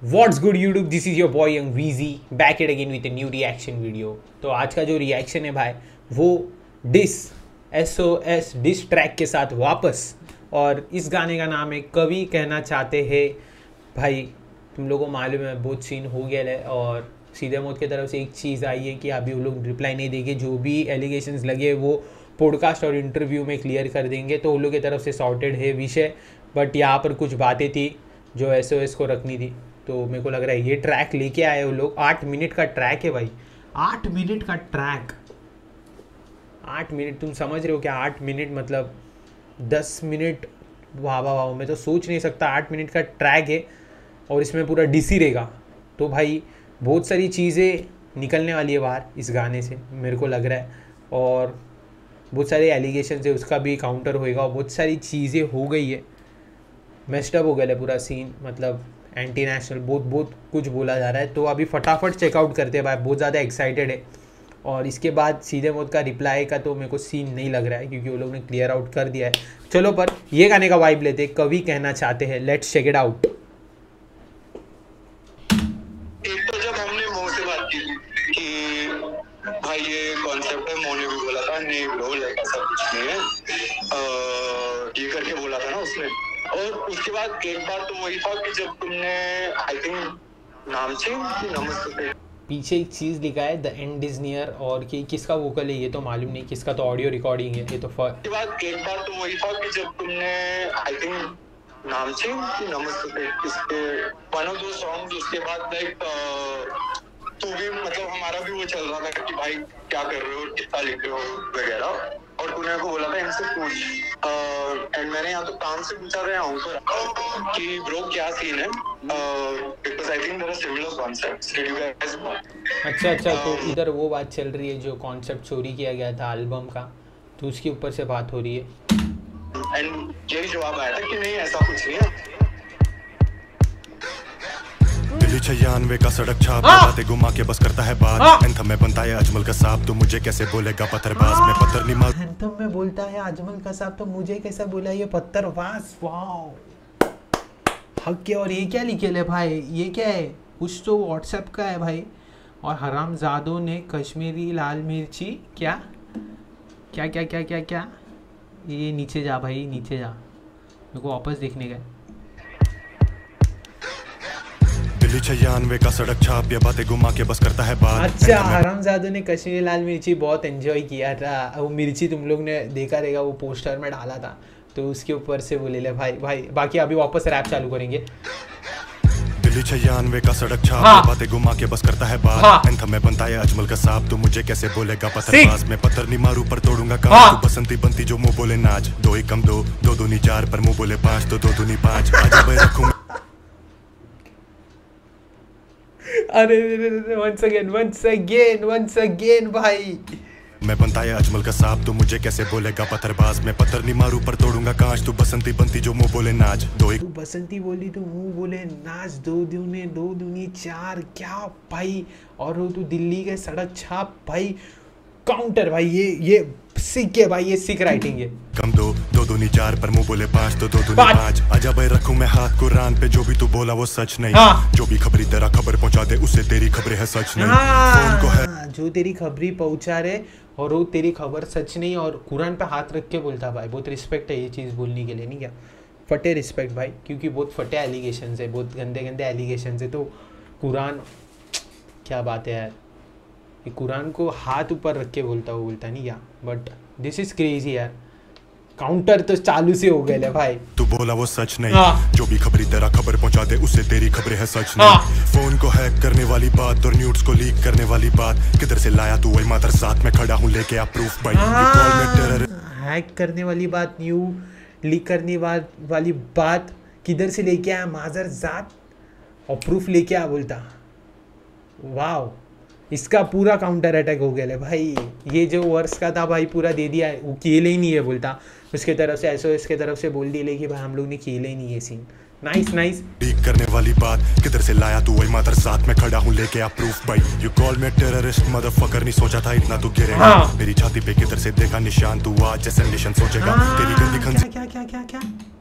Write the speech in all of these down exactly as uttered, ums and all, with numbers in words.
What's good YouTube, this is your boy Young Weezy back it again with a new reaction video। तो आज का जो reaction है भाई वो diss S O S diss track के साथ वापस, और इस गाने का नाम है कवि कहना चाहते हैं। भाई तुम लोगों को मालूम है बहुत सीन हो गया है, और सीधे मौत की तरफ से एक चीज़ आई है कि अभी वो लोग रिप्लाई नहीं देंगे, जो भी एलिगेशंस लगे वो पॉडकास्ट और इंटरव्यू में क्लियर कर देंगे। तो उन लोग की तरफ से सॉर्टेड है विषय, बट यहाँ पर कुछ बातें थी जो एस ओ एस को रखनी थी। तो मेरे को लग रहा है ये ट्रैक लेके आए वो लोग। आठ मिनट का ट्रैक है भाई, आठ मिनट का ट्रैक। आठ मिनट तुम समझ रहे हो क्या? आठ मिनट मतलब दस मिनट। वाह वाह वाह, मैं तो सोच नहीं सकता। आठ मिनट का ट्रैक है और इसमें पूरा डीसी रहेगा, तो भाई बहुत सारी चीज़ें निकलने वाली है बाहर इस गाने से, मेरे को लग रहा है। और बहुत सारे एलिगेशन है, उसका भी काउंटर होएगा, और बहुत सारी चीज़ें हो गई है। मेस्टअप हो गया है पूरा सीन, मतलब एंटी नेशनल बहुत बहुत कुछ बोला जा रहा है। तो अभी फटाफट चेकआउट करते हैं भाई, बहुत ज़्यादा एक्साइटेड है। और इसके बाद सीधे मौत का रिप्लाई का तो मेरे को सीन नहीं लग रहा है, क्योंकि वो लोग ने क्लियर आउट कर दिया है। चलो पर ये गाने का वाइब लेते हैं, कवि कहना चाहते हैं। Let's check it out. एक तो जब हमने मो से बात की कि भाई ये कॉन्सेप्ट है, मो ने भी बोला था नहीं ब्रो ऐसा कुछ नहीं है, ये करके बोला था ना उसने। और उसके बाद एक बार तो वही था कि जब तुमने आई थिंक नाम चेंज नमस्ते पीछे एक चीज़ लिखा है द एंड इज नियर, और कि किसका वोकल है ये तो मालूम नहीं, किसका तो ऑडियो रिकॉर्डिंग है ये तो। उसके बाद एक बार तो वही था कि जब तुमने आई थिंक नाम चेंज नमस्ते इसके वन ऑफ दो सॉन्ग्स, उसके बाद लाइक तो भी मतलब हमारा भी वो चल रहा था कि भाई क्या कर रहे हो, कितना लिख रहे हो वगैरह। और तूने को बोला था इनसे पूछ, एंड मैंने यहाँ तो काम से पूछा था यहाँ पर कि ब्रो क्या सीन है, because I think there are similar concepts did you guys. अच्छा अच्छा, तो इधर वो बात चल रही है जो कॉन्सेप्ट चोरी किया गया था एल्बम का, तो उसके ऊपर से बात हो रही है। एंड यही जवाब आया था कि नहीं ऐसा कुछ नहीं है। दिल्ली छियानवे का सड़क छाप बातें घुमा के बस करता है बात। एंथम में बनता है अजमल का सांप, तो मुझे कैसे बोलेगा पत्थरबाज में पत्थर नहीं मार। एंथम में बोलता है अजमल का सांप, तो मुझे कैसा बोला ये पत्थरबाज। वाओ हक के। और ये क्या लिखे ले भाई, ये क्या है? कुछ तो व्हाट्सएप का है भाई। और हरामजादों ने कश्मीरी लाल मिर्ची क्या क्या क्या क्या क्या क्या ये नीचे जा भाई, नीचे जा, मेरे को वापस देखने का। दिल्ली छियानवे का सड़क छाप ये बातें घुमा के बस करता है बात। अच्छा, हरामजादों ने कश्मीरी लाल मिर्ची बहुत एंजॉय किया था। वो मिर्ची तुम लोग ने देखा रहेगा, वो पोस्टर में डाला था, तो उसके ऊपर से बोले ले भाई भाई। बाकी अभी वापस रैप चालू करेंगे। दिल्ली छियानवे का सड़क छाप हाँ। ये बातें घुमा के बस करता है बात। हाँ। एंथम में बनता है अजमल का सांप, तो मुझे कैसे बोलेगा पत्थरबाज में पत्थर नहीं मारू पर तोड़ूंगा कान। हाँ। तू बसंती बनती जो मुंह बोले नाच, दो ही कम दो दो दूनी चार पर मुंह बोले पाँच, तो दो दूनी पाँच। आजा भाई रखूं अरे once again once again once again भाई। मैं बनता है अजमल का सांप, तो मुझे कैसे बोलेगा पत्थरबाज में पत्थर नहीं मारू पर तोड़ूंगा कांच। तू बसंती बनती जो मुंह बोले नाच, दो ही तू बसंती बोली तो मुंह बोले नाच, दो दूने दो दूनी चार। क्या भाई? और वो तू दिल्ली के सड़क छाप भाई। काउंटर भाई, ये ये सिक है भाई, ये सिक राइटिंग है। कम दो दो दूनी चार पर मुंह बोले पाँच, तो दो दूनी पाँच। पाँच। आजा भाई रखूं मैं हाथ कुरान पे, जो भी तू बोला वो सच नहीं। हाँ। जो भी खबरी तेरा खबर पहुंचा दे उससे तेरी खबरें है सच नहीं। हाँ। फोन को है जो तेरी खबरी पहुंचा रहे और वो तेरी खबर सच नहीं, और कुरान पे हाथ रख के बोलता भाई। बहुत रिस्पेक्ट है ये चीज़ बोलने के लिए, नहीं क्या? फटे रिस्पेक्ट भाई, क्योंकि बहुत फटे एलिगेशन है, बहुत गंदे गंदे एलिगेशन है। तो कुरान क्या बात है यार, ये कुरान को हाथ ऊपर रख के बोलता वो बोलता नहीं क्या? बट दिस इज क्रेजी यार। काउंटर तो चालू से हो गए भाई। तू बोला वो सच नहीं। हाँ। जो भी खबरी तेरा खबर पहुंचा दे उससे तेरी खबरें है सच हाँ। नहीं। फोन को हैक करने वाली बात और न्यूज़ को लीक करने वाली बात, किधर से लाया तू वही मातर साथ में खड़ा हूँ लेके आप प्रूफ भाई। हैक करने वाली बात, न्यू लीक करने वाली बात किधर से लेके आया माजर जात, और प्रूफ लेके आ बोलता। वाह, इसका पूरा काउंटर अटैक हो गया है भाई। ये जो वर्स का था भाई पूरा दे दिया है, वो खेले ही नहीं है बोलता। उसके तरफ से एस ओ एस के तरफ से बोल दिया कि भाई हम लोग ने खेले ही नहीं है सीन। Nice nice. लीक करने वाली बात, किधर से लाया तू वही मातर साथ में खड़ा हूँ लेके आप प्रूफ भाई। You call me terrorist motherfucker, नहीं सोचा था इतना तू गिरेगा। हाँ। मेरी छाती पे किधर से देखा निशान, तू आज जैसे निशान सोचेगा। तेरी गंदी खंजी क्या क्या क्या क्या क्या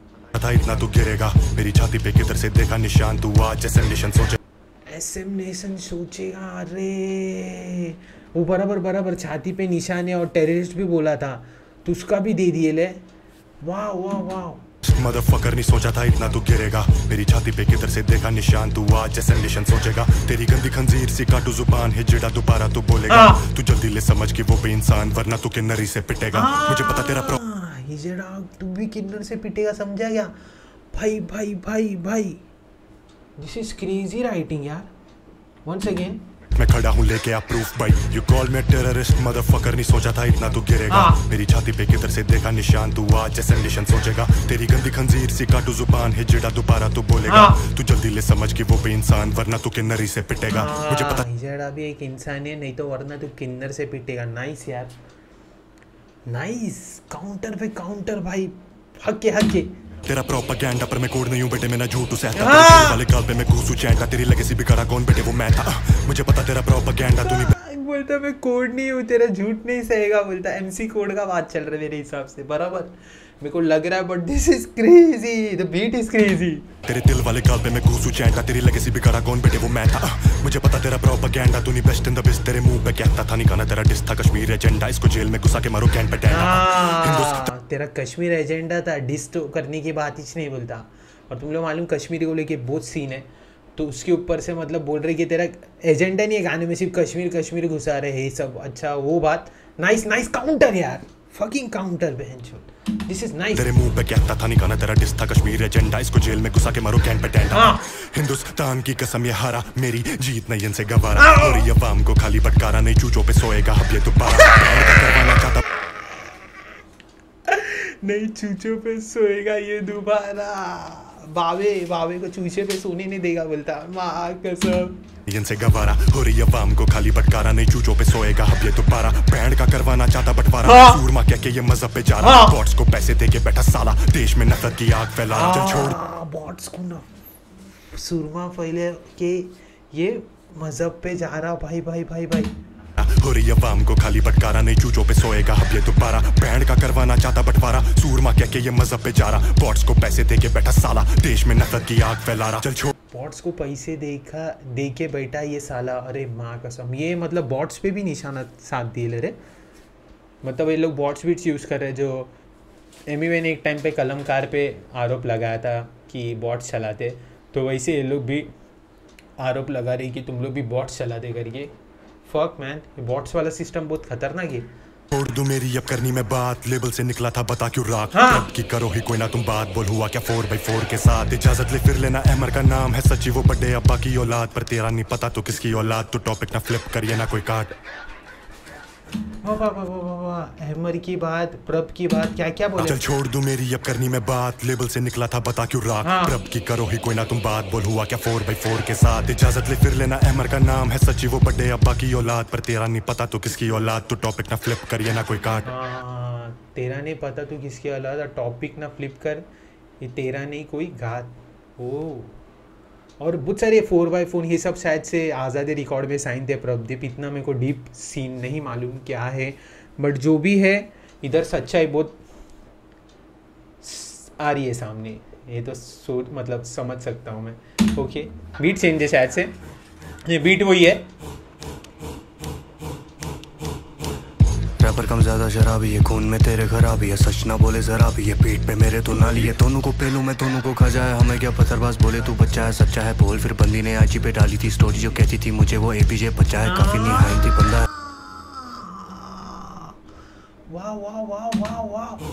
था इतना तू गिरेगा, मेरी छाती पे किधर से देखा निशान, तू आज जैसे नेशन सोचे एसएम नेशन सोचेगा। अरे वो बराबर बराबर छाती पे निशान है और टेररिस्ट भी बोला था तो उसका भी दे दिए ले। वाह वाह वाह, मदरफकर नहीं सोचा था इतना तू गिरेगा, मेरी छाती पे किधर से देखा निशान, तू आज जैसे नेशन सोचेगा, तेरी गंदी खंजीर सी काटू जुबान है जिड़ा दोबारा तू बोलेगा, तू जल्दी ले समझ कि वो बेइंसान वरना तू किन्नरी से पिटेगा, मुझे पता तेरा प्रो हिजड़ा तू भी किन्नर से पिटेगा, समझा क्या भाई भाई भाई भाई। दिस इज क्रेजी राइटिंग यार। वंस अगेन मैं खड़ा हूँ लेके आप प्रूफ भाई, you call me terrorist motherfucker नहीं सोचा था इतना तू गिरेगा, मेरी छाती पे किधर से देखा निशान, तू आज जैसे नेशन सोचेगा, तेरी गंदी खंजीर सी काटू जुबान है जिड़ा दोबारा तू बोलेगा, तू जल्दी ले समझ कि वो बेइंसान वरना तू किन्नरी से पिटेगा, मुझे पता हिजड़ा भी एक इंसान है नहीं तो वरना तू किन्नर से पिटेगा। नाइस यार नाइस, काउंटर पे काउंटर भाई, हक हक तेरा प्रोपेगेंडा पर मैं कोड नहीं हूँ बेटे, मैं ना झूठ सहता, तेरे वाले काल पे मैं घूसू चैंटा, तेरी लेगेसी बिगाड़ा कौन बेटे वो मैं था, मुझे पता तेरा प्रोपेगेंडा तू नहीं बोलता मैं कोड नहीं हूँ, तेरा झूठ नहीं सहेगा, बोलता एमसी कोड का बात चल रहा है मेरे हिसाब से बराबर मेरे को लग रहा है, but this is crazy, the beat is crazy. तेरे दिल वाले काल पे मैं घूसू चैंटा, तेरी लेगेसी बिगाड़ा कौन बेटे वो मैं था, मुझे पता तेरा प्रोपेगेंडा तू नहीं बेस्ट इन द बेस्ट, तेरे मुंह पे कहता था नहीं गाना तेरा डिस था कश्मीर एजेंडा, इसको जेल में घुसा के मारो कैन पे टैंडा, तेरा कश्मीर एजेंडा था, डिस तो करने की बात ही नहीं बोलता, और तुम लोग मालूम कश्मीरी को लेके बहुत सीन है, तो उसके ऊपर से मतलब बोल रहे कि तेरा एजेंडा नहीं है गाने में, सिर्फ कश्मीर कश्मीर घुसा रहे हैं सब। अच्छा वो बात, नाइस नाइस काउंटर यार, फकिंग काउंटर बहनचोद, दिस इज नाइस। तेरे मुंह पे कहता था नहीं गाना तेरा डिस था कश्मीर एजेंडा, इसको जेल में घुसा के मारो कैन पे टैंडा, हिंदुस्तान की कसम ये हारा, मेरी जीत नहीं इनसे गवारा, और ये अवाम को खाली भटकारा, नहीं चूचों पे सोएगा अब ये दोबारा, करवाना चाहता नहीं चूचों पे सोएगा ये दोबारा, बावे बावे को चूचे पे सोने नहीं देगा, बोलता माँ कसम इनसे गवारा, हो रही अवाम को खाली भटकारा, नहीं चूचों पे सोएगा अब ये दोबारा, बैंड का करवाना चाहता बंटवारा, सूरमा कह के ये मजहब पे जा रहा, बॉट्स को पैसे दे के बैठा साला, देश में नफरत की आग फैला रहा, चल छोड़ बॉट्स को ना सूरमा फैले के ये मजहब पे जा रहा, भाई भाई भाई भाई हो रही अवाम को खाली भटकारा, नहीं चूचों पे सोएगा अब ये दोबारा, बैंड का करवाना चाहता बंटवारा, सूरमा कह के ये मजहब पे जा रहा, बॉट्स को पैसे दे के बैठा साला, देश में नफरत की आग फैला रहा, चल छोड़ बॉट्स को पैसे देखा दे के बैठा ये साला, अरे माँ कसम, ये मतलब बॉट्स पे भी निशाना साथ दिए ले रहे, मतलब ये लोग बॉट्स भी यूज़ कर रहे, जो एमीवे ने एक टाइम पे कलमकार पे आरोप लगाया था कि बॉट्स चलाते, तो वैसे ये लोग भी आरोप लगा रही कि तुम लोग भी बॉट्स चलाते करके। फक मैन, बॉट्स वाला सिस्टम बहुत खतरनाक है। छोड़ दूं मेरी अब करनी में बात, लेबल से निकला था बता क्यों राख, हाँ। की करो ही कोई ना तुम बात, बोल हुआ क्या फोर बाई फोर के साथ, इजाजत ले फिर लेना अहमर का नाम है सच्ची वो बड़े अब्बा की औलाद, पर तेरा नहीं पता तो किसकी औलाद, तो टॉपिक ना फ्लिप करिए ना कोई काट। वाह वाह वाह वाह वाह, अहमर की बात, प्रभ की बात, क्या क्या बोले। चल छोड़ दूं मेरी अब करनी में बात, लेबल से निकला था बता क्यों राख, हाँ। प्रभ की करो ही कोई ना तुम बात, बोल हुआ क्या फोर बाई फोर के साथ, इजाजत ले फिर लेना अहमर का नाम है सच्ची वो बड़े अब्बा की औलाद, पर तेरा नहीं पता तो किसकी औलाद, तो टॉपिक ना फ्लिप करिए ना कोई काट। हाँ, तेरा नहीं पता तो किसकी औलाद, टॉपिक ना फ्लिप कर, ये तेरा नहीं कोई घात। ओ और बहुत सारे फोर बाई फोर ये सब शायद से आज़ादी रिकॉर्ड में साइन थे प्रभदीप, इतना मेरे को डीप सीन नहीं मालूम क्या है, बट जो भी है इधर सच्चाई बहुत आ रही है सामने, ये तो सोच मतलब समझ सकता हूँ मैं। ओके बीट चेंज है शायद से, ये बीट वही है। रैपर कम ज्यादा शराबी है, खून में तेरे खराबी है, सच ना बोले जरा भी है, पीठ पे मेरे तो नाली है, दोनों को पेलू मैं दोनों को खा जाए, हमें क्या पत्थरबाज बोले तू बच्चा है सच्चा है बोल, फिर बंदी ने आईजी पे डाली थी स्टोरी जो कहती थी मुझे वो एपीजे बच्चा है, काफी निहायती बंदा है। वाह वाह वाह वाह वाह,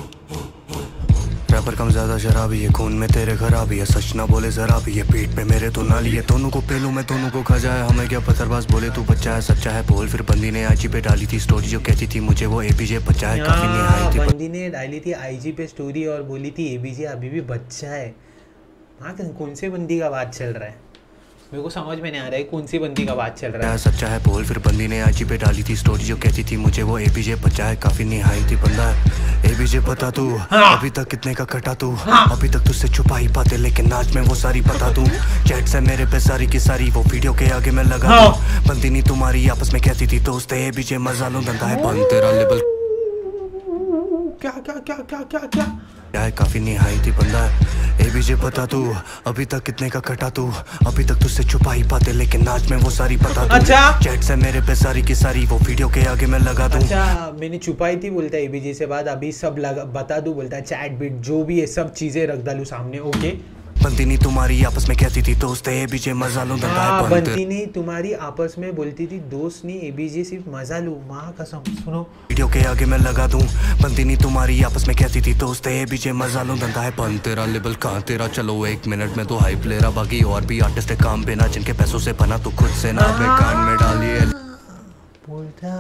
रैपर कम ज्यादा शराबी है, खून में तेरे खराबी है, सच ना बोले जरा भी है, पीठ पे मेरे तो नाली है, दोनों को पेलू मैं दोनों को खा जाए, हमें क्या पत्थरबाज बोले तू बच्चा है सच्चा है बोल, फिर बंदी ने आईजी पे डाली थी स्टोरी जो कहती थी मुझे वो एपीजे बच्चा है, काफी निहायती बंदी ने डाली थी आईजी पे स्टोरी और बोली थी एपीजे अभी भी बच्चा है। हाँ कौन से बंदी का बात चल रहा है, मेरे को समझ में नहीं आ रहा है कौन सी बंदी का बात चल रहा है। सच्चा है बोल, फिर बंदी ने आईजी पे डाली थी स्टोरी जो कहती थी मुझे वो एपीजे बच्चा है, काफी निहायती बंदा है। एपीजे पता तू हाँ। अभी तक कितने का कटा तू हाँ। अभी तक तुझसे छुपा ही पाते लेकिन नाच में वो सारी बता दूं, चैट से मेरे पे सारी की सारी वो वीडियो के आगे मैं लगा हाँ। बंदी नहीं तुम्हारी आपस में कहती थी दोस्त एपीजे मजा लो धंधा है बंद, तेरा लेवल क्या क्या क्या क्या क्या क्या है काफी निहाई थी बंदा ए बीजे पता तू अभी तक कितने का कटा तू अभी तक तुझसे छुपा ही पाते लेकिन आज में वो सारी पता तू अच्छा चैट से मेरे पे सारी की सारी वो वीडियो के आगे मैं लगा दूं अच्छा मैंने छुपाई थी बोलता है एबीजे से बाद अभी सब लगा बता दूं बोलता है चैट बिट जो भी है सब चीजें रख डालू सामने ओके बनती नहीं तुम्हारी आपस में कहती थी दोस्त है एबीजे मजा लो धंधा हाँ, है बनती नहीं तुम्हारी आपस में बोलती थी दोस्त नहीं एबीजे सिर्फ मजा लू माँ कसम सुनो वीडियो के आगे मैं लगा दूं बनती नहीं तुम्हारी आपस में कहती थी दोस्त है एबीजे मजा लो धंधा है बन तेरा लेवल कहाँ तेरा चलो एक मिनट में तो हाई प्लेयर बाकी और भी आर्टिस्ट है काम पे ना जिनके पैसों से बना तो खुद से ना अपने कान में डालिए बोलता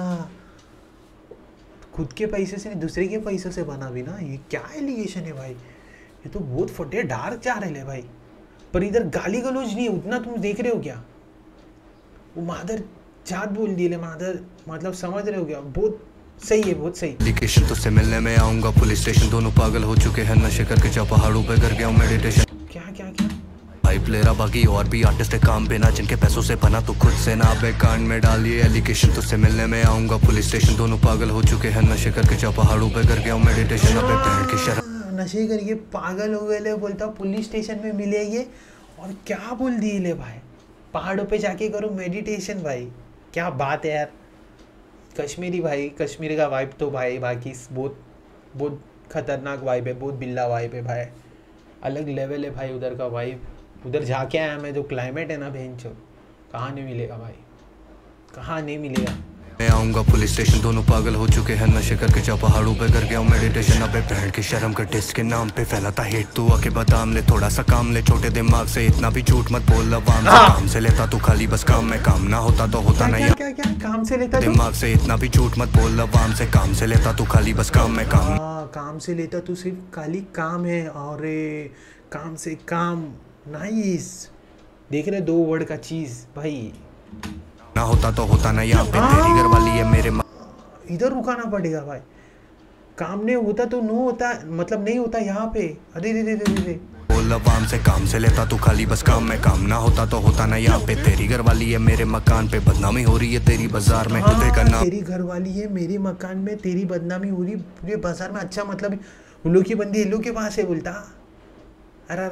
खुद के पैसे से दूसरे के पैसे से बना भी ना ये क्या एलिगेशन है भाई ये तो बहुत फटे डार्क जा रहे हैं भाई पर इधर गाली गलौज नहीं है उतना तुम देख रहे हो क्या वो मादर जात बोल दिए मादर मतलब समझ रहे हो क्या बहुत सही है बहुत सही एप्लीकेशन तुझसे मिलने में आऊंगा पुलिस स्टेशन दोनों पागल हो चुके हैं नशे करके जा पहाड़ों पे कर गया हूँ मेडिटेशन क्या क्या क्या भाई प्लेयर बाकी और भी आर्टिस्ट है काम पे ना जिनके पैसों से बना तो खुद से ना बे कान में डालिए एलिगेशन तुझसे मिलने में आऊंगा पुलिस स्टेशन दोनों पागल हो चुके हैं नशे करके जा पहाड़ों पे कर गया हूँ मेडिटेशन अपने बहन की शर्म नशे करके पागल हो गए बोलता पुलिस स्टेशन में मिले ये और क्या बोल दिए ले भाई पहाड़ों पे जाके करो मेडिटेशन भाई क्या बात है यार कश्मीरी भाई कश्मीर का वाइब तो भाई बाकी बहुत बहुत खतरनाक वाइब है बहुत बिल्ला वाइब है भाई अलग लेवल है भाई उधर का वाइब उधर जाके आया मैं जो क्लाइमेट है ना भेंचो कहाँ नहीं मिलेगा भाई कहाँ नहीं मिलेगा मैं आऊंगा पुलिस स्टेशन दोनों पागल हो चुके हैं नशे करके जा पहाड़ों पे कर गया हूँ मेडिटेशन अबे बहन की शर्म कर डिस्क के नाम पे फैलाता हेट तू आके बदाम ले थोड़ा सा काम ले छोटे दिमाग से इतना भी झूठ मत बोल अवाम से काम से लेता तू खाली बस काम में काम ना होता तो होता नहीं क्या क्या काम से लेता दिमाग से इतना भी झूठ मत बोल अवाम से काम से लेता तू खाली बस काम में काम काम से लेता तू सिर्फ खाली काम है और काम से काम नाइस देख रहे दो वर्ड का चीज भाई ना होता तो होता ना यहाँ पे तेरी घर वाली है मेरे इधर रुकाना पड़ेगा भाई काम नहीं होता तो नो होता मतलब नहीं होता यहाँ पे अरे रे रे रे रे बोल अवाम से काम से लेता तू खाली बस काम में काम ना होता तो होता ना यहाँ पे तेरी घर वाली है मेरे मकान पे बदनामी हो रही है तेरी बाजार में खुदे का नाम तेरी घर वाली है मेरे मकान में तेरी बदनामी हो रही पूरे बाजार में अच्छा मतलब उल्लू की बंदी इल्लू के पास है बोलता अरे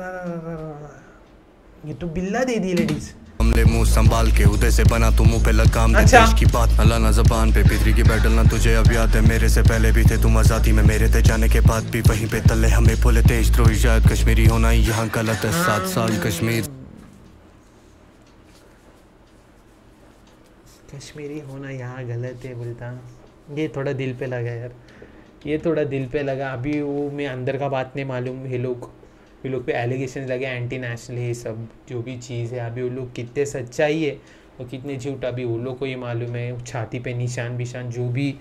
ये तो बिल्ला दे दी लेडीज हमले मुंह संभाल के उदय से बना तू मुंह पे लगाम दे देश की बात अल्लाह ना जबान पे पितरी की बैटल ना तुझे अब याद है मेरे से पहले भी थे तुम आजादी में मेरे थे जाने के बाद भी वहीं पे तले हमें बोले तेज तो इजाद कश्मीरी होना यहाँ गलत है सात साल कश्मीर कश्मीरी होना यहाँ गलत है बोलता ये थोड़ा दिल पे लगा यार ये थोड़ा दिल पे लगा अभी वो मैं अंदर का बात नहीं मालूम ये लोग ये लोग पे एलिगेशन लगे एंटी नेशनल ये सब जो भी चीज़ है अभी वो लोग कितने सच्चाई है और कितने झूठ अभी वो लोग को ये मालूम है छाती पे निशान बिशान जो भी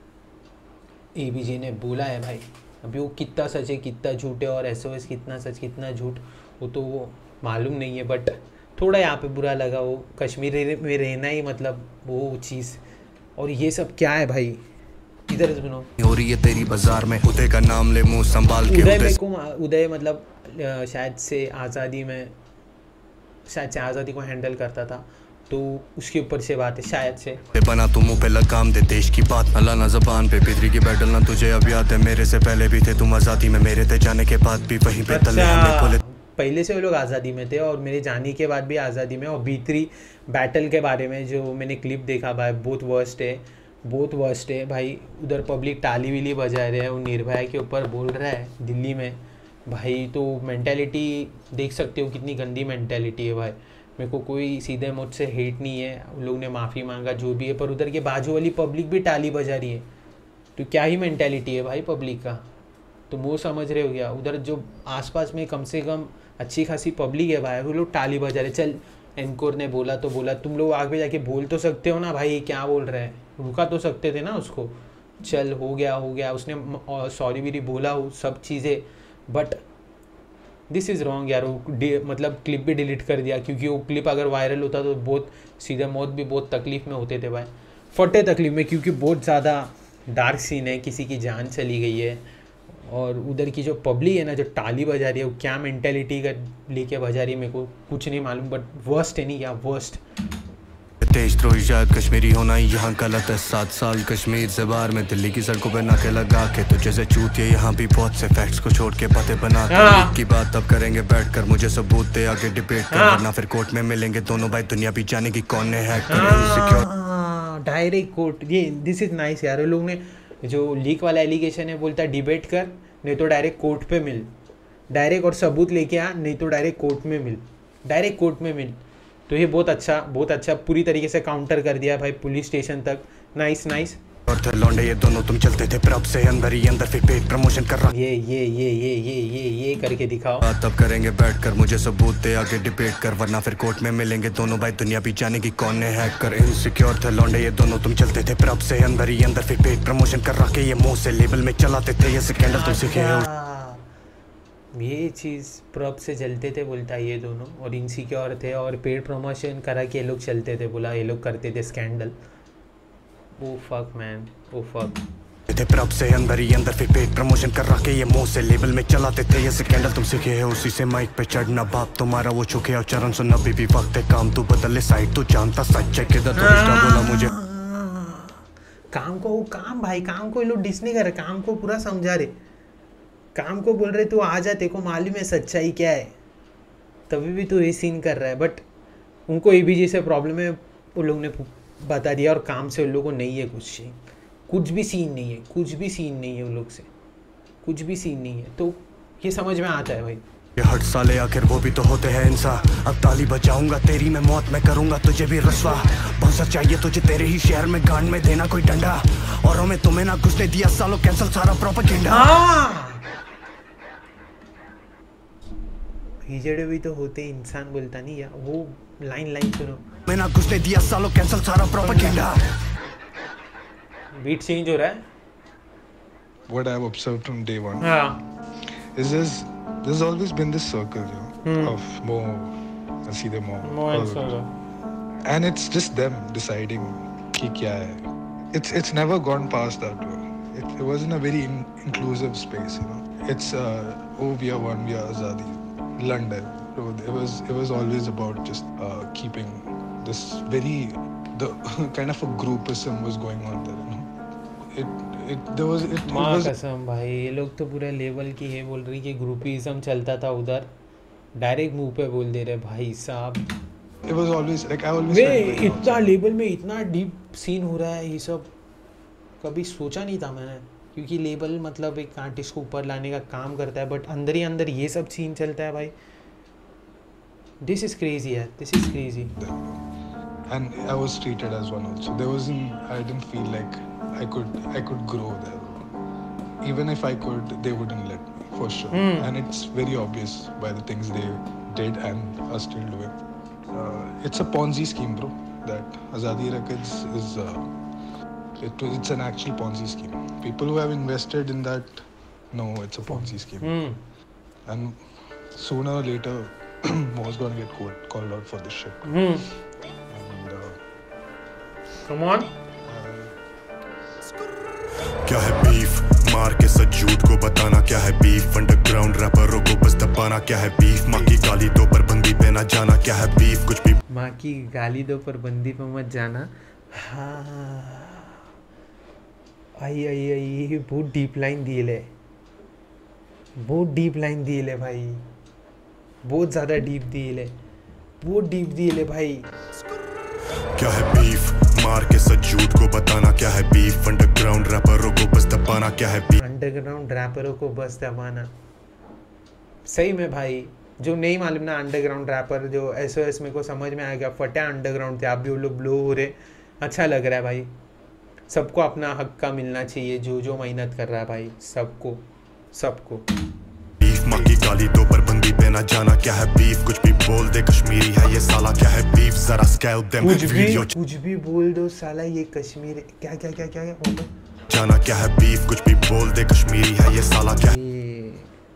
एबीजे ने बोला है भाई अभी वो कितना सच है कितना झूठ है और एसओएस कितना सच कितना झूठ वो तो वो मालूम नहीं है बट थोड़ा यहाँ पे बुरा लगा वो कश्मीर में रहना ही मतलब वो चीज़ और ये सब क्या है भाई इधर सुनो हो रही है तेरी बाजार में उदय का नाम ले मुंह संभाल के उदय मेरे को उदय मतलब शायद से आज़ादी में शायद से आज़ादी को हैंडल करता था तो उसके ऊपर से बात है शायद से बना तू मुंह पे लगाम दे देश की बात अल्लाह ना जबान पे पितरी की बैटल ना तुझे अब याद है मेरे से पहले भी थे तुम आज़ादी में मेरे थे जाने के बाद भी वहीं पे तले हमें बोले पहले से वो लोग आज़ादी में थे और मेरे जाने के बाद भी आज़ादी में और भीतरी बैटल के बारे में जो मैंने क्लिप देखा भाई बहुत वर्स्ट है बहुत वर्स्ट है भाई उधर पब्लिक टाली विली बजा रहे हैं वो निर्भया के ऊपर बोल रहा है दिल्ली में भाई तो मेंटालिटी देख सकते हो कितनी गंदी मेंटालिटी है भाई मेरे को कोई सीधे मुझसे हेट नहीं है उन लोग ने माफ़ी मांगा जो भी है पर उधर के बाजू वाली पब्लिक भी टाली बजा रही है तो क्या ही मेंटालिटी है भाई पब्लिक का तो वो समझ रहे हो गया उधर जो आसपास में कम से कम अच्छी खासी पब्लिक है भाई वो लोग टाली बजा रहे चल एनकोर ने बोला तो बोला तुम लोग आगे जाके बोल तो सकते हो ना भाई क्या बोल रहे हैं रुका तो सकते थे ना उसको चल हो गया हो गया उसने सॉरी भी बोला हो सब चीज़ें बट दिस इज़ रॉन्ग यार वो मतलब क्लिप भी डिलीट कर दिया क्योंकि वो क्लिप अगर वायरल होता तो बहुत सीधे मौत भी बहुत तकलीफ में होते थे भाई फटे तकलीफ में क्योंकि बहुत ज़्यादा डार्क सीन है किसी की जान चली गई है और उधर की जो पब्लिक है ना जो टाली बजा रही है वो क्या मेंटेलिटी का लेके बजा रही है मेरे को कुछ नहीं मालूम बट वर्स्ट है नहीं क्या वर्स्ट तेज त्रोही शायद कश्मीरी होना ही यहाँ गलत है। सात साल कश्मीर से बाहर में दिल्ली की सड़कों पे नाके लगा के तुझे से चूतिए यहाँ भी बहुत से फैक्ट्स को छोड़ के बातें बनाते हैं। की बात तब करेंगे बैठकर, मुझे सबूत दे आगे डिबेट कर, वरना फिर कोर्ट में मिलेंगे दोनों भाई, दुनिया भी जानेगी कौन ने हैक कर। डायरेक्ट कोर्ट, ये दिस इज नाइस यार। लोग ने जो लीक वाला एलिगेशन है बोलता है डिबेट कर, नहीं तो डायरेक्ट कोर्ट पे मिल, डायरेक्ट और सबूत लेके आ, नहीं तो डायरेक्ट कोर्ट में मिल, डायरेक्ट कोर्ट में मिल। तो ये बहुत अच्छा बहुत अच्छा पूरी तरीके से काउंटर कर दिया भाई पुलिस स्टेशन तक। Nice nice. और थे लौंडे ये दोनों तुम चलते थे प्रब से अंदर ही अंदर, फिर पेट प्रमोशन कर रहा। ये ये ये ये ये ये ये करके दिखाओ। तब करेंगे बैठकर, मुझे सबूत दे आगे डिबेट कर, वरना फिर कोर्ट में मिलेंगे दोनों भाई, दुनिया भी जानेगी कौन ने हैक कर। इनसिक्योर थे लौंडे ये दोनों तुम चलते थे प्रब से अंदर ही अंदर, फिर पेट प्रमोशन कर रहा के ये मुंह से लेबल में चलाते थे ये स्कैंडल तुम सीखे हो। ये चीज़ प्रॉप से चलते थे बोलता है ये दोनों, और इनसिक्योर थे और पेड प्रमोशन करा के ये लोग चलते थे, बोला ये लोग करते थे scandal. Oh fuck man, oh fuck. थे प्रब से अंदर ही अंदर, फिर पेड प्रमोशन कर रहा के ये मुंह से लेबल में चलाते थे ये स्कैंडल तुम सीखे हो। उसी से माइक पे चढ़ना बाप तुम्हारा वो चुके और चरण सुन अभी भी वक्त है काम तू बदले साइड तू जानता सच है किधर तो बोला मुझे काम को वो काम भाई, काम को ये लोग डिस नहीं कर रहे, काम को पूरा समझा रहे, काम को बोल रहे तू आ जा, तेरे को मालूम है सच्चाई क्या है, तभी भी तू ये सीन कर रहा है। बट उनको ए बी जे से प्रॉब्लम है, उन लोग ने बता दिया, और काम से उन लोगों को नहीं है कुछ सीन, कुछ भी सीन नहीं है, कुछ भी सीन नहीं है उन लोग से, कुछ भी सीन नहीं है। तो ये समझ में आता है भाई, ये हट साले आखिर वो भी तो होते हैं इंसान। अब ताली बजाऊंगा तेरी मैं मौत में करूंगा तुझे भी रस्वा, बाउंसर चाहिए तुझे तेरे ही शहर में गांड में देना कोई डंडा, और हमें तुम्हें ना घुसने दिया सालों कैंसल सारा प्रोपेगेंडा। हिजड़े भी तो होते इंसान बोलता नहीं यार, वो लाइन लाइन सुनो। मैं ना घुसने दिया सालों कैंसल सारा प्रोपेगेंडा। बीट चेंज हो रहा है। What I've observed from day one हाँ is this, there's always been this circle, you know, Hmm. of Mo, Naside Mo, Mo and all- Solo. and it's just them deciding ki kya hai. It's it's never gone past that way. It, it wasn't a very in, inclusive space, you know. It's uh, oh we are one, we are Azadi, London. So it was it was always about just uh, keeping this very the kind of a groupism was going on there, you know. It it there was it, it माँ was कसम भाई, ये लोग तो पूरे level की है बोल रही कि ग्रुपिज्म चलता था उधर, डायरेक्ट मुंह पे बोल दे रहे भाई साहब। it was always like I always way felt very इतना outside. लेवल में इतना डीप सीन हो रहा है, ये सब कभी सोचा नहीं था मैंने, क्योंकि लेवल मतलब एक आर्टिस्ट को ऊपर लाने का काम करता है, बट अंदर ही अंदर ये सब सीन चलता है भाई। दिस इज क्रेजी यार, this is crazy. And I was treated as one also. There wasn't. I didn't feel like I could. I could grow there. Even if I could, they wouldn't let me for sure. Hmm. And it's very obvious by the things they did and are still doing. Uh, it's a Ponzi scheme, bro. That Azadi Records is. Uh, it, it's an actual Ponzi scheme. People who have invested in that know it's a Ponzi scheme. Hmm And sooner or later, Mo's gonna get called, called out for this shit. Hmm And, uh, come on. क्या है beef, मार के सच झूठ को बताना क्या है beef, underground रैपरों को बस दबाना क्या है बीफ, माँ की गाली दो पर बंदी पे ना जाना क्या है बीफ, कुछ भी माँ की गाली दो पर बंदी पे मत जाना। हाँ आई आई आई बहुत डीप लाइन दी ले, बहुत डीप लाइन दी ले भाई, बहुत ज़्यादा डीप दी ले, बहुत डीप दी ले भाई। क्या है बीफ, मार के सच झूठ को बताना क्या है बीफ, अंडरग्राउंड रैपरों को बस दबाना क्या है बीफ। अंडरग्राउंड रैपरों को बस दबाना, सही में भाई। जो नहीं मालूम ना अंडरग्राउंड रैपर, जो एस ओ एस मेरे को समझ में आ गया, फटा अंडरग्राउंड थे, आप भी वो लोग ब्लो हो रहे, अच्छा लग रहा है भाई। सबको अपना हक का मिलना चाहिए, जो जो मेहनत कर रहा है भाई, सबको सबको। बीफ, माँ की गाली दो पर बंदी पे ना जाना क्या है बीफ, कुछ भी बोल दे कश्मीरी है ये साला क्या है बीफ, जरा स्कैल देम कुछ भी वीडियो कुछ भी बोल दो साला ये कश्मीर, क्या क्या क्या क्या क्या जाना क्या है बीफ, कुछ भी बोल दे कश्मीरी है ये साला क्या है ये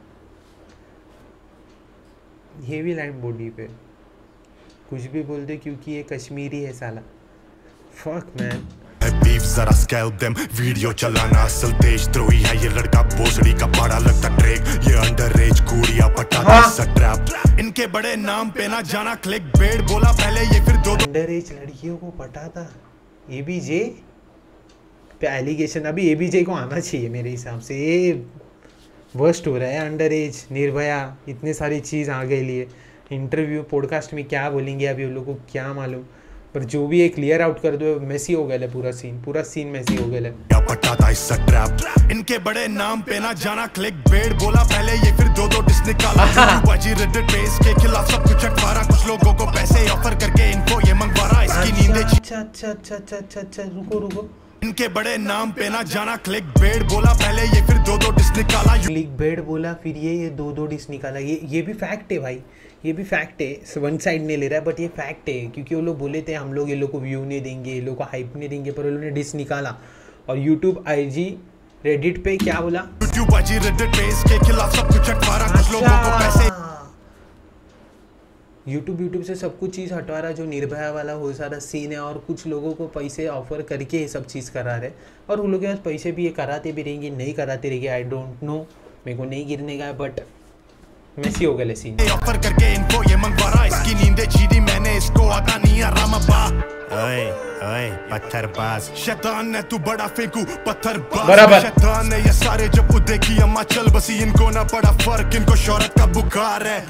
ये भी लाइन बॉडी पे, कुछ भी बोल दे क्योंकि ये कश्मीरी है साला। Fuck man. बीफ, जरा स्केल देम वीडियो चलाना असल देशद्रोही है ये लड़का भोसड़ी का बड़ा लगता ट्रैक ये अंडरएज कूड़िया पटाता सा ट्रैप इनके बड़े नाम पे ना जाना क्लिक बेड बोला पहले ये फिर दो अंडरएज लड़कियों को पटाता एबीजे पे एलिगेशन अभी एबीजे को आना चाहिए मेरे हिसाब से ये वर्स्ट हो रहा है अंडरएज निर्भया इतने सारी चीज़ आ गई लिए इंटरव्यू पॉडकास्ट में क्या बोलेंगे अभी उन लोगों को क्या मालूम पर जो भी एक क्लियर आउट कर दो मेसी हो गया पूरा सीन पूरा सीन मेसी हो गया पटाता इस ट्रैप इनके बड़े नाम पे ना जाना क्लिक बेड बोला पहले ये फिर दो दो डिस निकाला बाजी रेडिट पे इसके खिलाफ सब कुछ अखबारा कुछ लोगों को पैसे ऑफर करके इनको ये मंगवा रहा इसकी नींदें अच्छा अच्छा अच्छा अच्छा अच्छा अच्छा रुको रुको इनके बड़े नाम पे ना जाना क्लिक बेड बोला पहले ये फिर दो दो डिस निकाला क्लिक बेड बोला फिर ये ये दो दो डिस निकाला ये ये भी फैक्ट है भाई ये भी फैक्ट है वन साइड नहीं ले रहा है बट ये फैक्ट है क्योंकि वो लोग बोले थे हम लोग ये लोग को व्यू नहीं देंगे ये लोग को हाइप नहीं देंगे पर उन्होंने डिस निकाला और यूट्यूब आईजी रेडिट पे क्या बोला यूट्यूब आईजी रेडिट पे इसके खिलाफ सब कुछ हटवा कुछ लोगों को पैसे यूट्यूब यूट्यूब से सब कुछ चीज़ हटवा रहा जो निर्भया वाला हो सारा सीन है और कुछ लोगों को पैसे ऑफर करके ये सब चीज़ करा रहे और उन लोगों के पास पैसे भी ये कराते भी रहेंगे नहीं कराते रहेंगे आई डोंट नो मेरे को नहीं गिरने का बट मेसी हो गए सीन ऑफर करके इनको ये मंगवा रहा इसकी नींदें छीनी मैंने इसको आता नहीं आराम अब्बा ओए ओए पत्थरबाज शैतान ने तू बड़ा फेंकू पत्थरबाज शैतान ने ये सारे जब देखी अम्मा चल बसी इनको ना पड़ा फर्क इनको शोहरत का बुखार है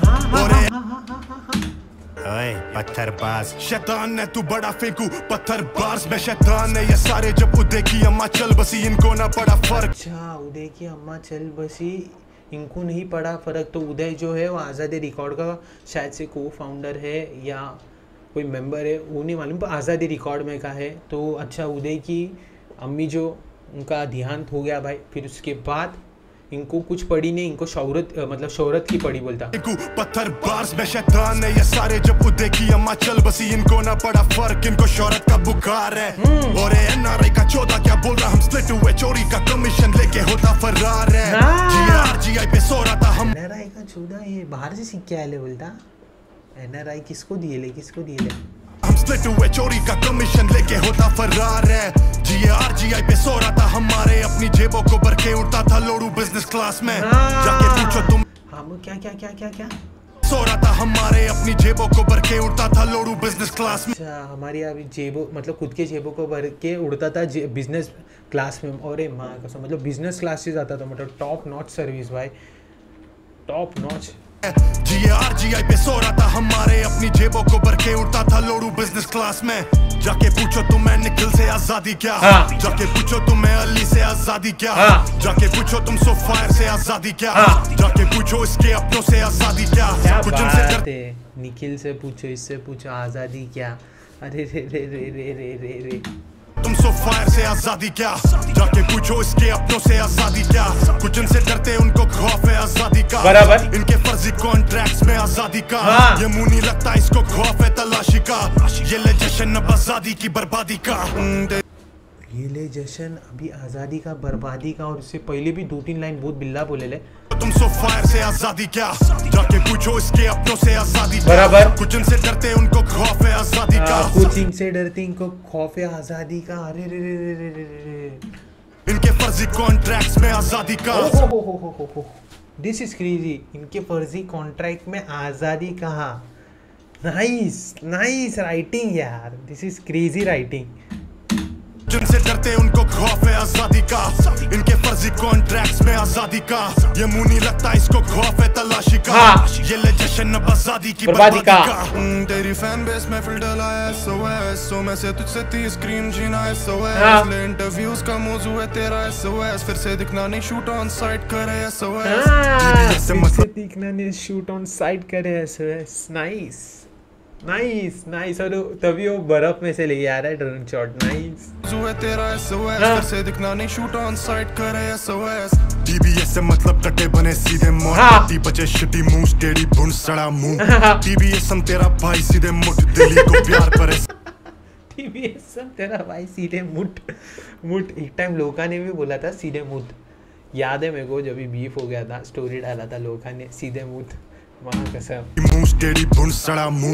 ओए पत्थरबाज शैतान ने तू बड़ा फेंकू पत्थरबाज में शैतान ने ये सारे जब देखी अम्मा चल बसी इनको ना पड़ा फर्क अच्छा उदय की अम्मा चल बसी इनको नहीं पड़ा फ़र्क तो उदय जो है वो आज़ादी रिकॉर्ड का शायद से को फाउंडर है या कोई मेंबर है वो नहीं मालूम पर आज़ादी रिकॉर्ड में का है तो अच्छा उदय की अम्मी जो उनका देहांत हो गया भाई फिर उसके बाद इनको कुछ पड़ी नहीं इनको शौहरत मतलब शौहरत की पड़ी बोलता पत्थर बार्स में शैतान ने ये सारे जब देखी अम्मा चल बसी इनको ना पड़ा फर्क इनको शौहरत का बुखार है और एनआरआई का चौदह क्या बोल रहा हम स्प्लिट हुए चोरी का कमीशन लेके होता फरार है जीआरजीआई पे सो रहा था हम एनआरआई का चौदह ये बाहर से सीख के आए बोलता एनआरआई किसको दिए ले किसको दिए ले हम स्प्लिट हुए चोरी का कमीशन लेके होता फरार है जीआरजीआई पे सो रहा था हमारे अपनी जेबों को भर के उड़ता था लोड़ू बिजनेस क्लास में जाके पूछो तुम हम क्या क्या क्या क्या क्या सो रहा था हमारे अपनी जेबों को भर के उड़ता था लोड़ू बिजनेस क्लास में अच्छा हमारी अभी जेबों मतलब खुद के जेबों को भर के उड़ता था बिजनेस क्लास में और माँ कसम मतलब बिजनेस क्लास से जाता था मतलब टॉप नॉच सर्विस भाई टॉप नॉच जीआरजीआई पे सो रहा था हमारे अपनी जेबों को भर के उड़ता था लोड़ू बिजनेस क्लास में जाके पूछो तुम्हें निखिल से आजादी क्या हाँ। जाके पूछो तुम्हें अली से आजादी क्या हाँ। जाके पूछो तुम सोफायर से आजादी क्या हाँ। जाके पूछो इसके अपनों से आजादी क्या, क्या कुछ उनसे कर... निखिल से पूछो इससे पूछो आजादी क्या अरे रे रे रे रे रे रे रे तुम सोफायर से आजादी क्या जाके पूछो इसके अपनों से आजादी क्या कुछ इनसे डरते उनको खौफ है आजादी का बराबर इनके फर्जी कॉन्ट्रैक्ट्स में आजादी का हाँ। ये मुंह नहीं लगता इसको खौफ है तलाशी का ये ले जश्न अब आजादी की बर्बादी का ये ले जश्न अभी आजादी का बर्बादी का और इससे पहले भी दो तीन लाइन बहुत बिल्ला बोले ले तुम सोफायर से आजादी क्या जाके पूछो इसके अपनों से आजादी बराबर कुछ इनसे डरते उनको खौफ है आजादी का कुछ इनसे डरते इनको खौफ है आजादी का अरे रे रे रे रे रे इनके फर्जी कॉन्ट्रैक्ट्स में आजादी का दिस इज क्रेजी इनके फर्जी कॉन्ट्रैक्ट में आजादी कहा नाइस नाइस राइटिंग यार दिस इज क्रेजी राइटिंग जिनसे डरते उनको खौफ है आजादी का इनके फर्जी कॉन्ट्रैक्ट्स में आजादी का ये मुंह नहीं लगता इसको खौफ है तलाशी का हाँ। ये ले जश्न अब आजादी की बर्बादी का तेरी फैन बेस में फिल्टर लाया एसओएस सो मैं से तुझसे तीस स्क्रीन जीना एसओएस ले इंटरव्यूज का मौजू है तेरा एसओएस फिर से दिखना नहीं शूट ऑन साइट करे एसओएस फिर से दिखना नहीं शूट ऑन साइट करे एसओएस नाइस नाइस नाइस और तभी वो बर्फ में से लेके आ रहा है ड्रोन शॉट नाइस तेरा एसओएस फिर से दिखना नहीं शूट ऑन साइट करे एसओएस टीबीएस से मतलब टट्टे बने सीधे मुंह टी बचे शिटी मुंह स्टेडी बुन सड़ा मुंह टीबीएस हम तेरा भाई सीधे मुठ दिल्ली को प्यार करे टीबीएस हम तेरा भाई सीधे मुठ मुठ एक टाइम लोका ने भी बोला था सीधे मुठ याद है मेरे को जब भी बीफ हो गया था स्टोरी डाला था लोका ने सीधे मुठ वहाँ कसम मुंह स्टेडी बुन सड़ा मुंह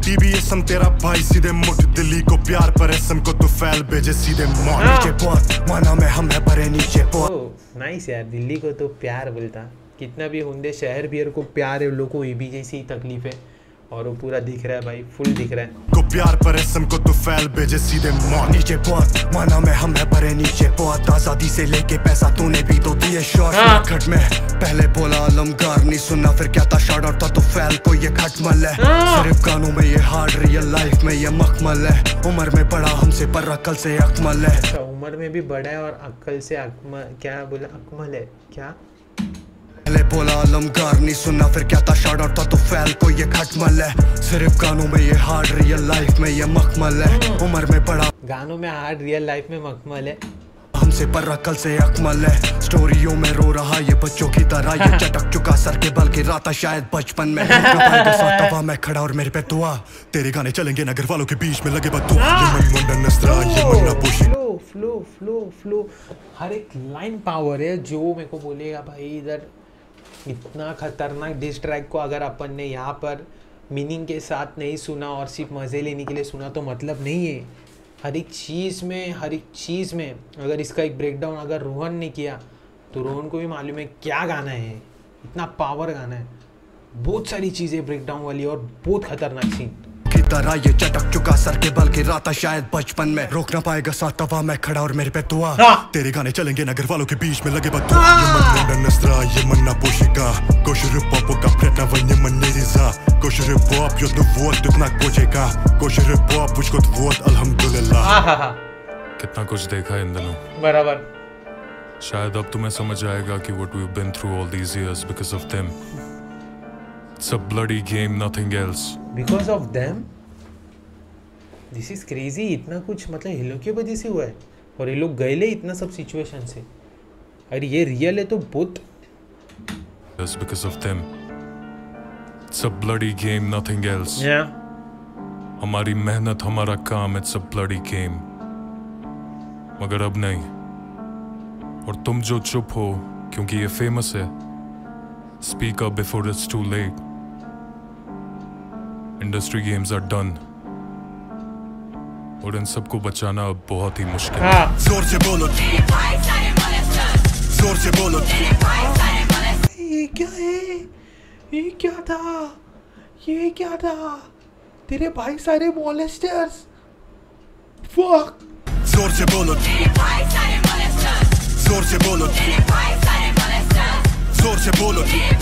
टीबीएस हम तेरा भाई सीधे मुठ दिल्ली को प्यार पर एसएम को तो फैल भेजे सीधे मौत नीचे बहुत माना में हम है परे नीचे बहुत नाइस यार दिल्ली को तो प्यार बोलता कितना भी होंदे शहर भी को प्यार है लोगों को ये भी जैसी तकलीफ है और वो पूरा दिख रहा है भाई फुल दिख रहा है को प्यार पर एसएम को तो फैल भेजे सीधे मौत नीचे बहुत माना में हम है परे नीचे बहुत आजादी से लेके पैसा तूने भी तो दिए शॉर्ट खट में पहले बोला अलमगार नहीं सुना फिर क्या था शॉर्ट और था तो फैल को ये खटमल है सिर्फ गानों में ये हार्ड रियल लाइफ में ये मखमल है उम्र में बड़ा हमसे पर अक्ल से अकमल है अच्छा उम्र में भी बड़ा है और अक्ल से अकमल क्या बोला अकमल है क्या पहले बोला अलमगार नहीं सुना फिर क्या था शॉर्ट और था तो फैल को ये खटमल है सिर्फ गानों में ये हार्ड रियल लाइफ में ये मखमल है उम्र में बड़ा गानों में हार्ड रियल लाइफ में मखमल है हमसे पर अकल से अकमल है स्टोरियों में रो रहा ये बच्चों की तरह ये चटक चुका सर के बल गिरा था शायद बचपन में तवा मैं खड़ा और मेरे पे दुआ तेरे गाने चलेंगे नगर वालों के बीच में लगे बदुआ ये मन मुंडन नस्रा ये मन ना pushy flow flow flow flow हर एक लाइन पावर है जो मेरे को बोलेगा भाई इधर इतना खतरनाक डिस ट्रैक को अगर अपन ने यहाँ पर मीनिंग के साथ नहीं सुना और सिर्फ मज़े लेने के लिए सुना तो मतलब नहीं है हर एक चीज़ में हर एक चीज़ में अगर इसका एक ब्रेकडाउन अगर रोहन ने किया तो रोहन को भी मालूम है क्या गाना है इतना पावर गाना है बहुत सारी चीज़ें ब्रेकडाउन वाली और बहुत खतरनाक सीन की तरह ये चटक चुका सर के बल गिरा था शायद बचपन में रोक ना पाएगा साथ तवा मैं खड़ा और मेरे पे दुआ तेरे गाने चलेंगे नगर वालों के बीच में लगे बदुआ ये मन मुंडन नस्रा ये मन ना पुशिका कोशिश पॉप का प्रेटना वन्य मन नेरिजा कोशिश पॉप यो तो वोट कितना कोचेगा कोशिश पॉप मुझको तो वोट अल्हम्दुलिल्लाह कितना कुछ देखा इन दिनों बराबर शायद अब तुम्हें समझ आएगा कि what we've been through all these years because of them. It's a bloody game, nothing else. Because of them? This is crazy. इतना कुछ मतलब ये लोग की वजह से हुआ है और ये लोग गए ले इतना सब सिचुएशन से अरे ये रियल है तो बहुत Yes, because of them. It's a bloody game, nothing else. yeah. हमारी मेहनत हमारा काम it's a bloody game. मगर अब नहीं और तुम जो चुप हो क्योंकि ये फेमस है speak up before it's too late industry games are done और इन सबको बचाना अब बहुत ही मुश्किल है हाँ। जोर से बोलो जोर से बोलो ये क्या है ये क्या था ये क्या था तेरे भाई सारे मॉलेस्टर्स फक जोर से बोलो जोर से बोलो जोर से बोलो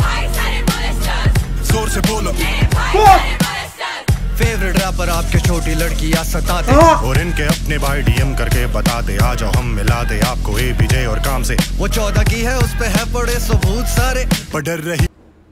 जोर से बोलो फेवरेट रैपर आपके छोटी लड़की या सताते और इनके अपने भाई डीएम करके बता दे आ जाओ हम मिला दे आपको एपीजे और काम से वो चौदह की है उस पे है पड़े सबूत सारे पर डर रही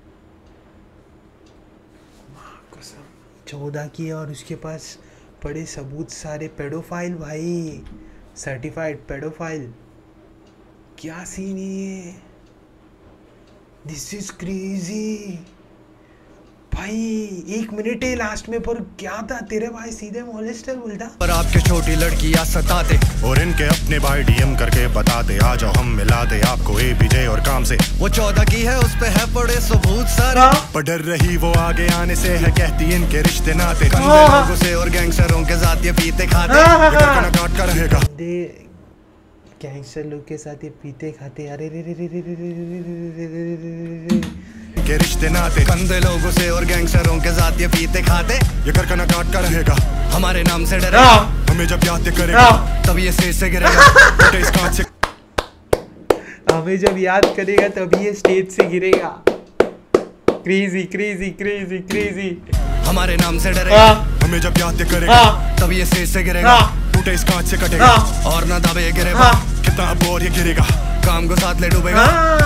चौदह की और उसके पास पड़े सबूत सारे पेडोफाइल भाई सर्टिफाइड पेडोफाइल क्या सीन है ये दिस इज क्रेजी भाई एक मिनट है लास्ट में पर क्या था तेरे भाई सीधे मॉलेस्टर बोलता पर आपके छोटी लड़की या सताते और इनके अपने भाई डीएम करके बता दे आ जाओ हम मिला दे आपको एपीजे और काम से वो चौदह की है उस पे है पड़े सबूत सारे पर डर रही वो आगे आने से है कहती इनके रिश्ते नाते कंधे लोगों से और गैंगस्टरों के साथ ये पीते खाते काट का रहेगा गैंगस्टर लोग के साथ ये पीते खाते अरे रे रे रे रे रे रे रे के रिश्ते नाते कंधे लोगों से और गैंगस्टरों के साथ ये पीते खाते ये कर कना काट का रहेगा हमारे नाम से डरे हमें जब याद करेगा तब ये स्टेज से गिरेगा इस कांच से हमें जब याद करेगा तभी ये स्टेज से गिरेगा क्रेजी क्रेजी क्रेजी क्रेजी हमारे नाम से डरेगा हमें जब याद करेगा तब ये स्टेज से गिरेगा टूटे इस कांच से कटेगा और ना दबे ये गिरेगा कितना अब और ये गिरेगा काम को साथ ले डूबेगा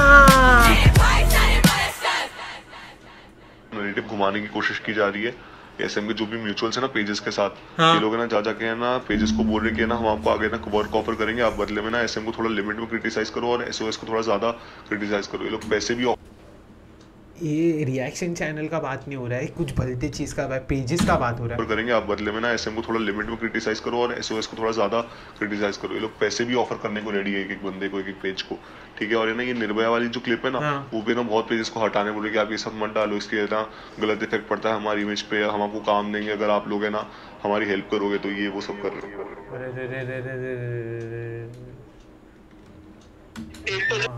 नैरेटिव घुमाने की कोशिश की जा रही है एसएम के जो भी म्यूचुअल्स है ना पेजेस के साथ हाँ। ये लोग है ना जा जाके है ना पेजेस को बोल रहे कि ना हम आपको आगे ना कवर कॉपर करेंगे आप बदले में ना एसएम को थोड़ा लिमिट में क्रिटिसाइज करो और एसओएस को थोड़ा ज्यादा क्रिटिसाइज करो ये लोग पैसे भी ये रिएक्शन चैनल का बात नहीं हो रहा है, कुछ भलते चीज का पेजेस का बात हो रहा है। करेंगे आप बदले में ना एसएम को थोड़ा लिमिट में क्रिटिसाइज करो और एसओएस को थोड़ा ज्यादा क्रिटिसाइज करो। ये लोग पैसे भी ऑफर करने को रेडी है एक एक बंदे को, एक एक पेज को, ठीक है। और ये ना ये निर्भया वाली जो क्लिप है ना, हाँ। वो भी ना बहुत पेजेस को हटाने बोले कि आप ये सब मत डालो, इसके ना गलत इफेक्ट पड़ता है हमारी इमेज पे, हम आपको काम देंगे अगर आप लोग है ना हमारी हेल्प करोगे, तो ये वो सब कर रहे हैं।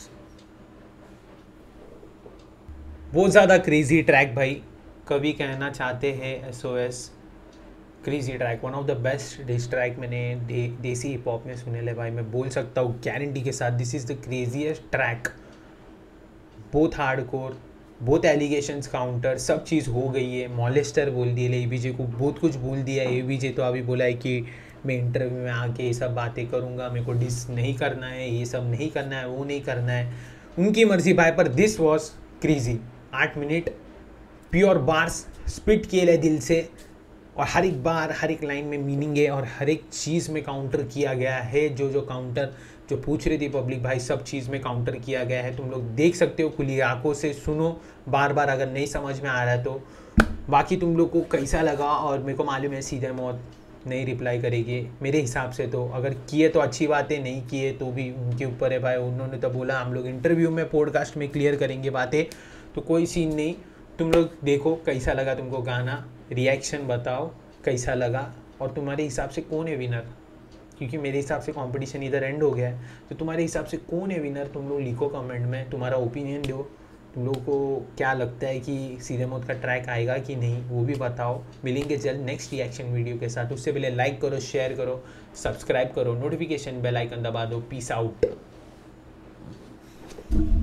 बहुत ज़्यादा क्रेजी ट्रैक भाई, कभी कहना चाहते हैं SOS crazy track, one of the best diss track मैंने दे, देसी हिप हॉप में सुने ले भाई। मैं बोल सकता हूँ गारंटी के साथ this is the craziest track. बहुत हार्डकोर, बहुत एलिगेशंस काउंटर, सब चीज़ हो गई है। मॉलेस्टर बोल दिए एबीजे को, बहुत कुछ बोल दिया है। एबीजे तो अभी बोला है कि मैं इंटरव्यू में आके ये सब बातें करूँगा, मेरे को डिस नहीं करना है, ये सब नहीं करना है, वो नहीं करना है, उनकी मर्जी भाई। पर दिस वॉज क्रेजी। आठ मिनट प्योर बार्स स्पिट किए ले दिल से, और हर एक बार हर एक लाइन में मीनिंग है और हर एक चीज़ में काउंटर किया गया है। जो जो काउंटर जो पूछ रही थी पब्लिक भाई, सब चीज़ में काउंटर किया गया है। तुम लोग देख सकते हो, खुली आंखों से सुनो बार बार, अगर नहीं समझ में आ रहा है तो। बाकी तुम लोग को कैसा लगा, और मेरे को मालूम है सीधे मौत नहीं रिप्लाई करेगी मेरे हिसाब से, तो अगर किए तो अच्छी बात है, नहीं किए तो भी उनके ऊपर है भाई। उन्होंने तो बोला हम लोग इंटरव्यू में पॉडकास्ट में क्लियर करेंगे बातें, तो कोई सीन नहीं। तुम लोग देखो कैसा लगा तुमको गाना, रिएक्शन बताओ कैसा लगा, और तुम्हारे हिसाब से कौन है विनर, क्योंकि मेरे हिसाब से कंपटीशन इधर एंड हो गया है। तो तुम्हारे हिसाब से कौन है विनर, तुम लोग लिखो कमेंट में, तुम्हारा ओपिनियन दो। तुम लोग को क्या लगता है कि सीधे मौत का ट्रैक आएगा कि नहीं, वो भी बताओ। मिलेंगे जल्द नेक्स्ट रिएक्शन वीडियो के साथ। उससे पहले लाइक करो, शेयर करो, सब्सक्राइब करो, नोटिफिकेशन बेल आइकन दबा दो। Peace out.